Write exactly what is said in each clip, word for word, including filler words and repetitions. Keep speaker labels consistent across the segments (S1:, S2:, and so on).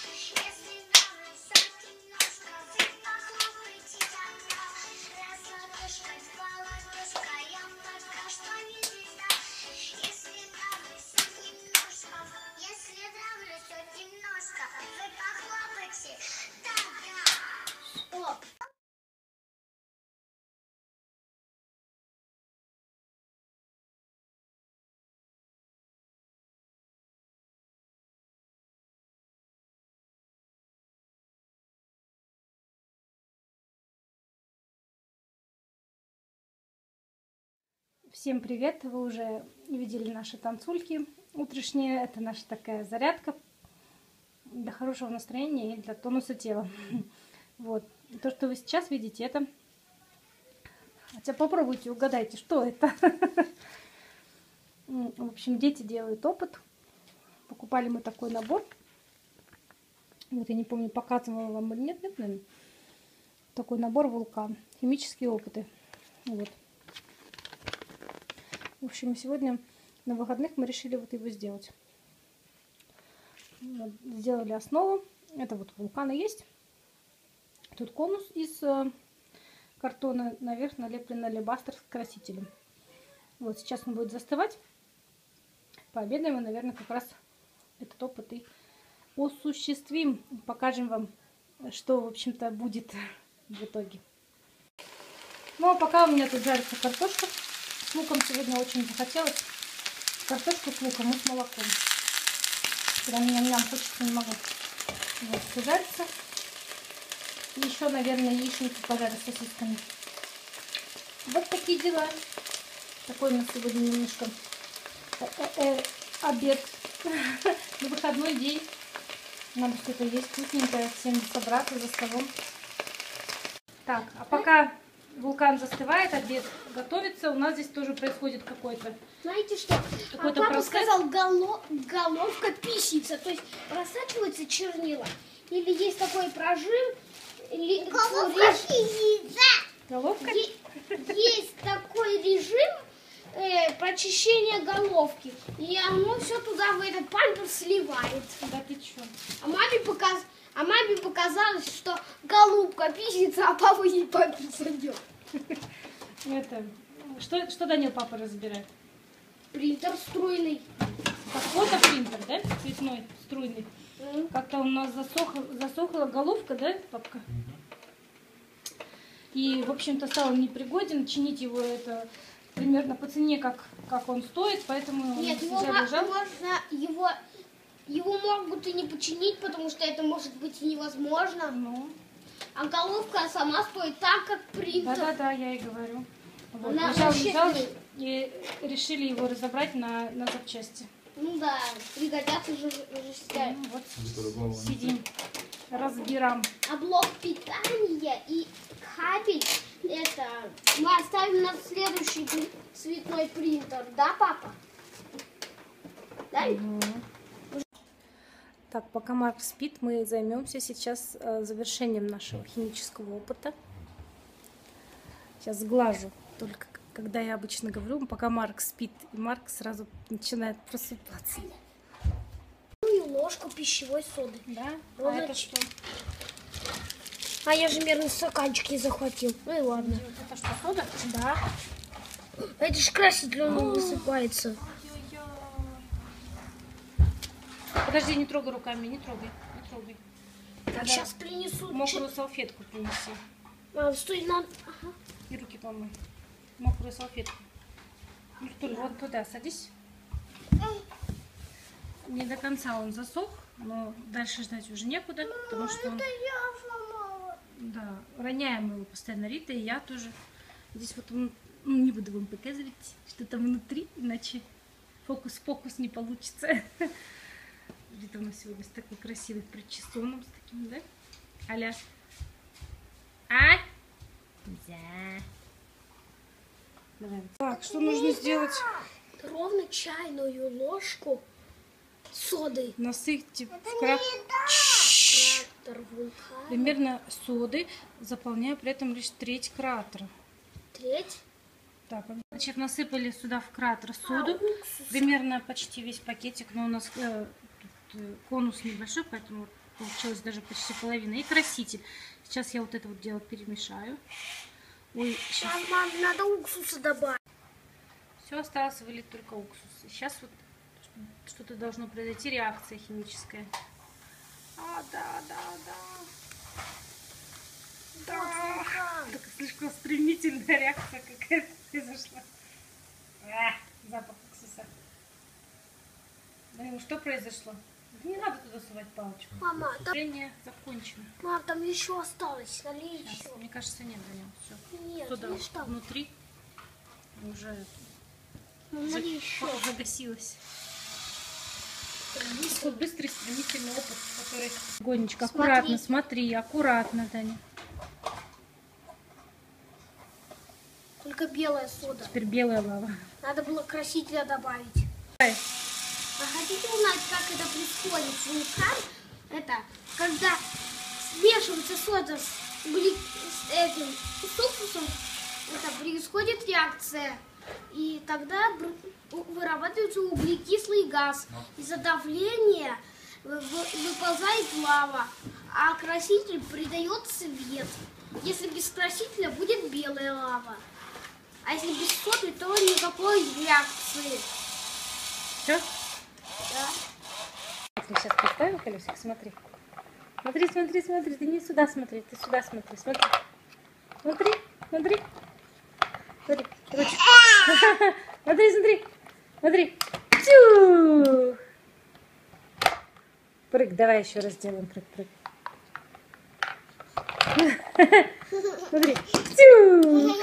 S1: Всем привет! Вы уже видели наши танцульки утренние. Это наша такая зарядка для хорошего настроения и для тонуса тела. Вот. То, что вы сейчас видите, это... Хотя попробуйте, угадайте, что это. В общем, дети делают опыт. Покупали мы такой набор. Вот я не помню, показывала вам или нет, нет, наверное. Такой набор «Вулкан». Химические опыты. Вот. В общем, сегодня на выходных мы решили вот его сделать. Вот, сделали основу. Это вот вулканы есть. Тут конус из э, картона. Наверх налеплен алебастр с красителем. Вот сейчас он будет застывать. Пообедаем и, наверное, как раз этот опыт и осуществим. Покажем вам, что, в общем-то, будет в итоге. Ну, а пока у меня тут жарится картошка. С луком сегодня очень захотелось. Картошку с луком и с молоком. Прям ням-ням хочется, не могу. Вот, все жарится. И еще, наверное, яичницу пожарю с сосисками. Вот такие дела. Такой у нас сегодня немножко э -э -э обед. На выходной день. Надо что-то есть вкусненькое. Всем собраться за столом. Так, а пока вулкан застывает, обед готовится, у нас здесь тоже происходит какой-то.
S2: Знаете что? Какой-то а папа процесс. Сказал, голов, головка писится, то есть просачиваются чернила. Или есть такой прожим. Ли, головка писится.
S1: Головка?
S2: Е, есть такой режим э, прочищения головки. И оно все туда в этот памперс сливает.
S1: Да ты че?
S2: А маме показ... А маме показалось, что голубка писится, а папа ей памперс идет.
S1: Это, что, что Данил папа разбирает?
S2: Принтер струйный.
S1: Как фотопринтер, да? Цветной, струйный. Mm. Как-то у нас засохла, засохла головка, да, папка? И, в общем-то, стал непригоден. Чинить его это примерно по цене, как, как он стоит, поэтому
S2: Нет,
S1: он
S2: его
S1: лежал.
S2: можно его... Его могут и не починить, потому что это может быть и невозможно.
S1: Ну.
S2: А головка сама стоит так, как принтер.
S1: Да-да-да, я и говорю. Вот.
S2: Она
S1: Лежал,
S2: вообще...
S1: лежал, и решили его разобрать на, на запчасти.
S2: Ну да, пригодятся же жестяки.
S1: Ну, вот сидим, разбираем.
S2: А блок питания и кабель, это мы оставим на следующий цветной принтер. Да, папа? Да?
S1: Угу. Так, пока Марк спит, мы займемся сейчас э, завершением нашего химического опыта. Сейчас сглажу, только когда я обычно говорю, пока Марк спит, и Марк сразу начинает просыпаться.
S2: И ложку пищевой соды.
S1: Да?
S2: Вот
S1: а
S2: это
S1: это что?
S2: А я же мерный стаканчик не захватил. Ну и ладно.
S1: Это что, сода?
S2: Да. Это же краситель, он высыпается.
S1: Подожди, не трогай руками, не трогай, не трогай.
S2: Так, сейчас принесу.
S1: Мокрую салфетку принеси.
S2: А, стой, надо. Ага.
S1: И руки помой. Мокрую салфетку. Ну что ли, вот туда садись. Не до конца он засох, но дальше ждать уже некуда, мама, потому что он...
S2: Это я сломала.
S1: Да, роняем его постоянно, Рита и я тоже. Здесь вот он, ну, не буду вам показывать, что там внутри, иначе фокус-фокус не получится. Рита у нас сегодня с такой красивой причесоном, с таким, да? Аля. А? Да. Давай. Так, что нужно сделать?
S2: Ровно чайную ложку соды.
S1: Насыпьте в крат...
S2: Кратер вулкана.
S1: примерно соды, заполняя при этом лишь треть кратера.
S2: Треть?
S1: Так, значит, насыпали сюда в кратер соду, примерно почти весь пакетик, но у нас э, тут, э, конус небольшой, поэтому получилось даже почти половина. И краситель. Сейчас я вот это вот дело перемешаю. Ой, сейчас.
S2: Мам, надо уксуса добавить.
S1: Все, осталось вылить только уксус. Сейчас вот что-то должно произойти, реакция химическая. А, да, да, да. Да. Так слишком стремительная реакция какая-то произошла. А, запах уксуса. Ну, что произошло? Не надо туда сувать палочку.
S2: Мама,
S1: Сушение там... закончено.
S2: Мам, там еще осталось. Налей
S1: Сейчас,
S2: еще.
S1: мне кажется, нет, Даня. Все.
S2: Нет,
S1: Туда
S2: видишь там?
S1: внутри уже
S2: Ну, налей еще.
S1: загасилось. Такой быстрый, стремительный опыт, который... Гонечка,
S2: Смотри.
S1: аккуратно, смотри, аккуратно, Таня.
S2: Только белая сода.
S1: Теперь белая лава.
S2: Надо было красителя добавить.
S1: Давай.
S2: А хотите узнать, как это происходит с вулкан? Это когда смешивается сода с, угли... с этим с уксусом, это происходит реакция. И тогда вырабатывается углекислый газ. Из-за давления выползает лава, а краситель придает цвет. Если без красителя будет белая лава. А если без соды, то никакой реакции.
S1: Все?
S2: Да.
S1: Ты сейчас поставил колесик, смотри. Смотри, смотри, смотри, ты не сюда смотри, ты сюда смотри, смотри. Смотри, смотри. Смотри, ручку. Смотри, смотри, смотри. Тю! Прыг, давай еще раз сделаем прыг, прыг. Смотри. Тю!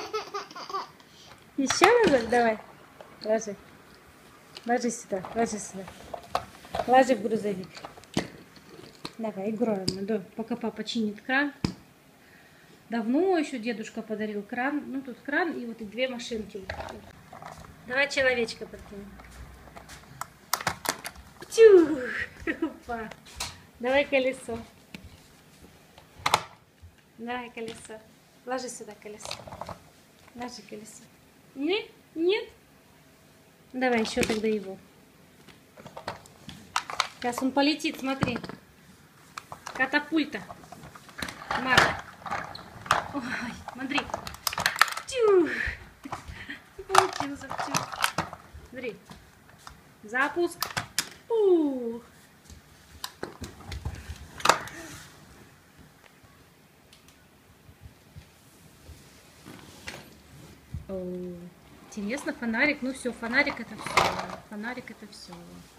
S1: Еще разок, давай. Ложи. Ложи сюда, ложи сюда. Ложи в грузовик. Давай, играем. Да, пока папа чинит кран. Давно еще дедушка подарил кран. Ну, тут кран и вот и две машинки. Давай человечка подкинем. Птюх! Опа. Давай колесо. Давай колесо. Ложи сюда колесо. Ложи колесо. Нет? Нет? Давай еще тогда его. Сейчас он полетит, смотри. Катапульта. Марк. Ой, смотри. Тю. Получился. Тю. Смотри. Запуск. Ух. О, интересно, фонарик. Ну все, фонарик это все. Фонарик это все.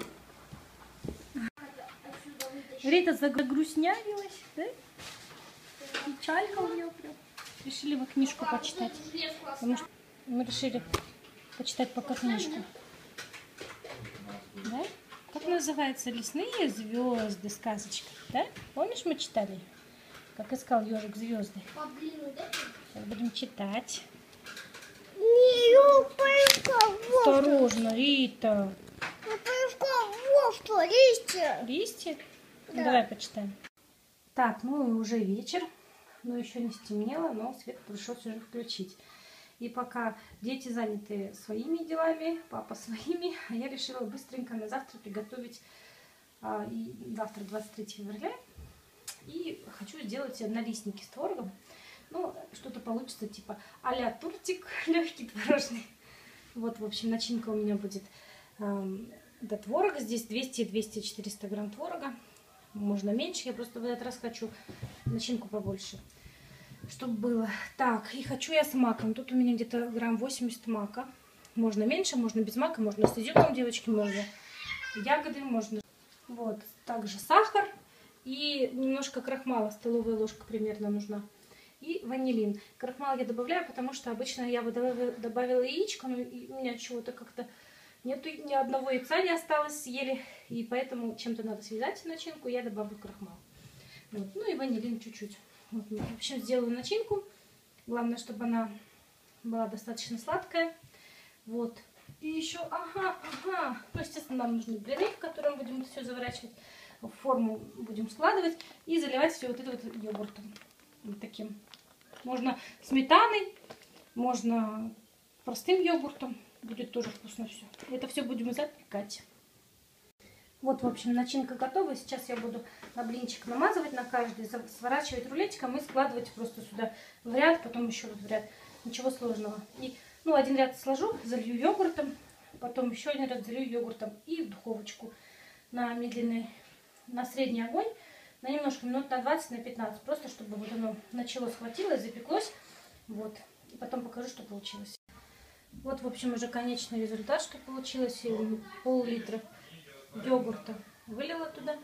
S1: Рита загрустнявилась, да? Печалька у нее прям. Решили мы книжку почитать. Потому что мы решили почитать пока книжку. Да? Как называется? «Лесные звезды» сказочка, да? Помнишь, мы читали? Как искал ежик звезды. Сейчас будем читать. Осторожно, Рита.
S2: Листья.
S1: Листья?
S2: Да.
S1: Ну, давай почитаем. Так, ну и уже вечер. Но еще не стемнело, но свет пришлось уже включить. И пока дети заняты своими делами, папа своими, я решила быстренько на завтра приготовить. А, и завтра двадцать третьего февраля. И хочу сделать налистники с творогом. Ну, что-то получится типа а-ля тортик легкий творожный. Вот, в общем, начинка у меня будет эм, до творога. Здесь двести, двести, четыреста грамм творога. Можно меньше, я просто в этот раз хочу начинку побольше, чтобы было. Так, и хочу я с маком. Тут у меня где-то грамм восемьдесят мака. Можно меньше, можно без мака, можно с изюмом, девочки, можно ягоды, можно. Вот, также сахар и немножко крахмала, столовая ложка примерно нужна. И ванилин. Крахмал я добавляю, потому что обычно я бы добавила яичко, но у меня чего-то как-то нету, ни одного яйца не осталось, съели. И поэтому чем-то надо связать начинку, я добавлю крахмал. Вот. Ну и ванилин чуть-чуть. Вот. В общем, сделаю начинку. Главное, чтобы она была достаточно сладкая. Вот. И еще, ага, ага. Ну, естественно, нам нужны блины, в котором будем это все заворачивать. В форму будем складывать и заливать все вот это вот йогуртом. Вот таким. Можно сметаной, можно простым йогуртом. Будет тоже вкусно все. Это все будем запекать. Вот, в общем, начинка готова. Сейчас я буду на блинчик намазывать на каждый, сворачивать рулетиком и складывать просто сюда в ряд, потом еще вот в ряд. Ничего сложного. И, ну, один ряд сложу, залью йогуртом, потом еще один ряд залью йогуртом и в духовочку на медленный, на средний огонь, на немножко, минут на двадцать, на пятнадцать, просто чтобы вот оно начало схватилось, запеклось. Вот. И потом покажу, что получилось. Вот, в общем, уже конечный результат, что получилось. Пол-литра йогурта вылила туда.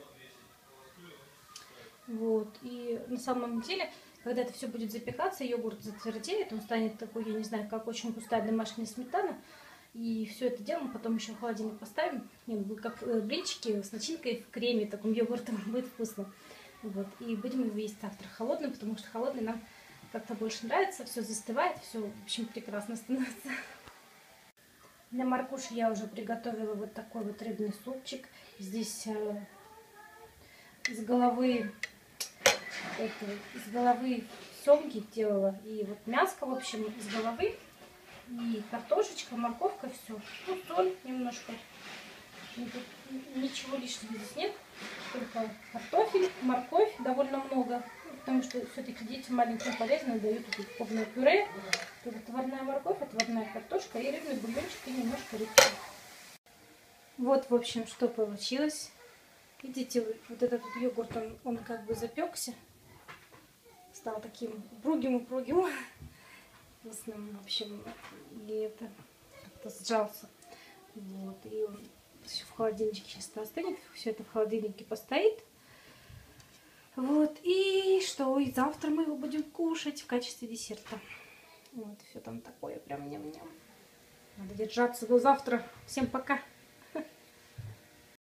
S1: Вот. И на самом деле, когда это все будет запекаться, йогурт затвердеет, он станет такой, я не знаю, как очень густая домашняя сметана. И все это дело мы потом еще в холодильник поставим. Как блинчики с начинкой в креме, таком йогуртом, будет вкусно. Вот. И будем его есть завтра холодным, потому что холодный нам как-то больше нравится. Все застывает, все, в общем, прекрасно становится. Для Маркуши я уже приготовила вот такой вот рыбный супчик. Здесь э, с головы это, с головы семги делала. И вот мяско, в общем, с головы. И картошечка, морковка, все. Ну, соль немножко. Ничего лишнего здесь нет. Только картофель, морковь довольно много. Потому что все-таки детям маленьким полезно дают полное пюре. Тут отварная морковь, отварная картошка и рыбный бульончик и немножко рыбки. Вот, в общем, что получилось. Видите, вот этот вот йогурт, он, он как бы запекся. Стал таким упругим-упругим. Вкусным, в общем, и это как-то сжался. Вот, и он в холодильнике сейчас остынет. Все это в холодильнике постоит. Вот, и что, и завтра мы его будем кушать в качестве десерта. Вот, все там такое, прям ням-ням. Надо держаться до завтра. Всем пока!